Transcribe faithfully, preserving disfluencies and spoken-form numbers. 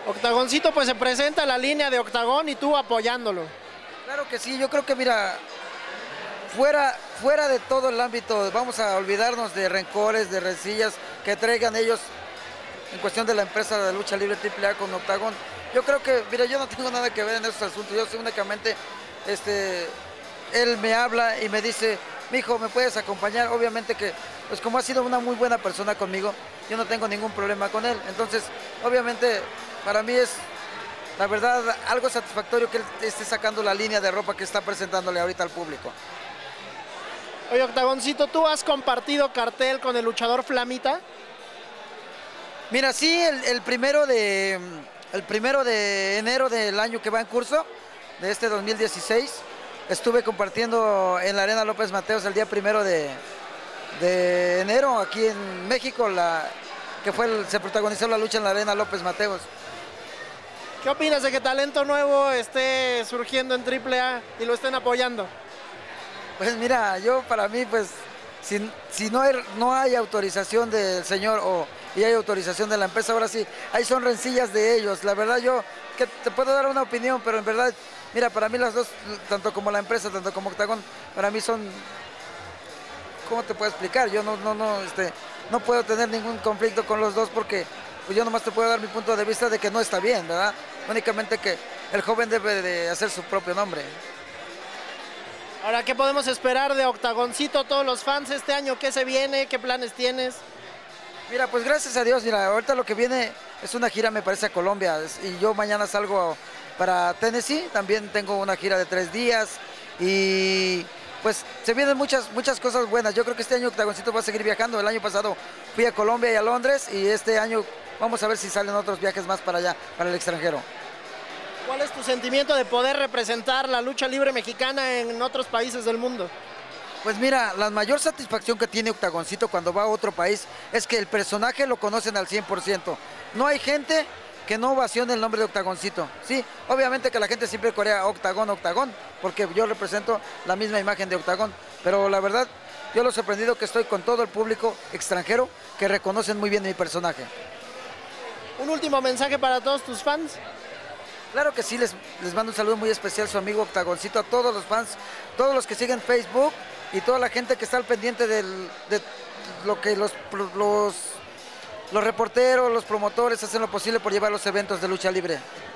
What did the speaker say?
Octagoncito pues se presenta a la línea de Octagón y tú apoyándolo. Claro que sí, yo creo que mira, fuera, fuera de todo el ámbito, vamos a olvidarnos de rencores, de rencillas que traigan ellos en cuestión de la empresa de lucha libre triple A con Octagón. Yo creo que, mira, yo no tengo nada que ver en esos asuntos, yo soy únicamente, este, él me habla y me dice, mijo, ¿me puedes acompañar? Obviamente que, pues como ha sido una muy buena persona conmigo, yo no tengo ningún problema con él. Entonces, obviamente, para mí es, la verdad, algo satisfactorio que él esté sacando la línea de ropa que está presentándole ahorita al público. Oye, Octagoncito, ¿tú has compartido cartel con el luchador Flamita? Mira, sí, el, el, primero de, el primero de enero del año que va en curso, de este dos mil dieciséis, estuve compartiendo en la Arena López Mateos el día primero de, de enero, aquí en México, la, que fue el, se protagonizó la lucha en la Arena López Mateos. ¿Qué opinas de que talento nuevo esté surgiendo en triple A y lo estén apoyando? Pues mira, yo para mí, pues, si, si no, hay, no hay autorización del señor o y hay autorización de la empresa, ahora sí, ahí son rencillas de ellos. La verdad yo, que te puedo dar una opinión, pero en verdad, mira, para mí las dos, tanto como la empresa, tanto como Octagón, para mí son, ¿cómo te puedo explicar? Yo no, no, no, este, no puedo tener ningún conflicto con los dos porque pues yo nomás te puedo dar mi punto de vista de que no está bien, ¿verdad? Únicamente que el joven debe de hacer su propio nombre. Ahora, ¿qué podemos esperar de Octagoncito, todos los fans este año? ¿Qué se viene? ¿Qué planes tienes? Mira, pues gracias a Dios, mira, ahorita lo que viene es una gira, me parece, a Colombia, y yo mañana salgo para Tennessee, también tengo una gira de tres días, y pues se vienen muchas, muchas cosas buenas. Yo creo que este año Octagoncito va a seguir viajando. El año pasado fui a Colombia y a Londres, y este año vamos a ver si salen otros viajes más para allá, para el extranjero. ¿Cuál es tu sentimiento de poder representar la lucha libre mexicana en otros países del mundo? Pues mira, la mayor satisfacción que tiene Octagoncito cuando va a otro país es que el personaje lo conocen al cien por ciento. No hay gente que no ovacione el nombre de Octagoncito. Sí, obviamente que la gente siempre corea Octagón, Octagón, porque yo represento la misma imagen de Octagón. Pero la verdad, yo lo sorprendido que estoy con todo el público extranjero que reconocen muy bien mi personaje. ¿Un último mensaje para todos tus fans? Claro que sí, les, les mando un saludo muy especial a su amigo Octagoncito, a todos los fans, todos los que siguen Facebook y toda la gente que está al pendiente del, de lo que los, los, los reporteros, los promotores hacen lo posible por llevar los eventos de lucha libre.